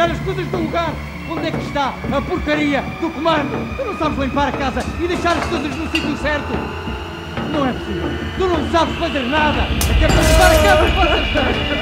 tirar as coisas do lugar. Onde é que está a porcaria do comando? Tu não sabes limpar a casa e deixar as coisas no sítio certo? Não é possível. Tu não sabes fazer nada. É que é para limpar a casa que vocês têm.